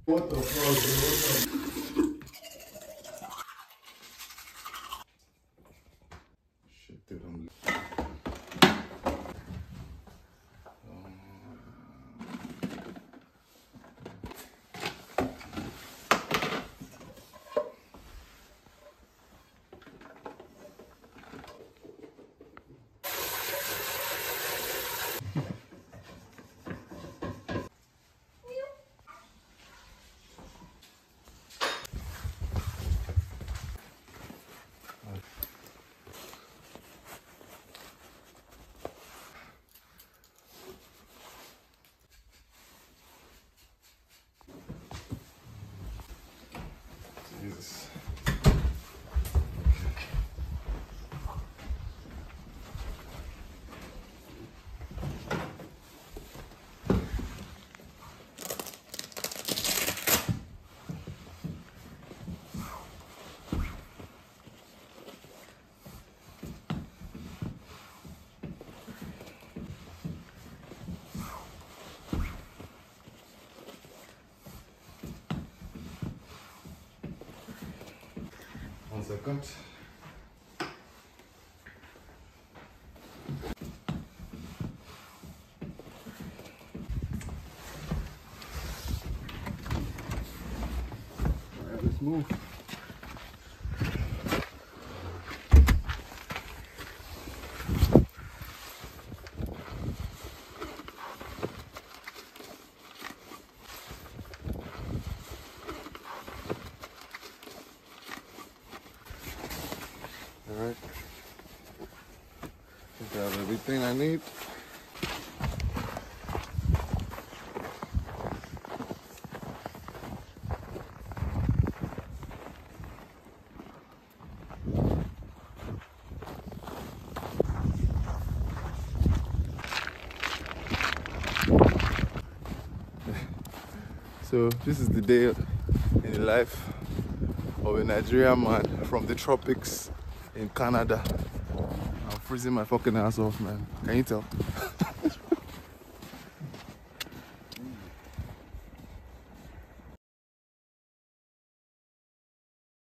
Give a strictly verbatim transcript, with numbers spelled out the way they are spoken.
What the fuck, bro? Shit, dude, I'm... Jesus. One second. All right, let's move. All right. I think I have everything I need. So this is the day in the life of a Nigerian man from the tropics in Canada. I'm freezing my fucking ass off, man. Can you tell?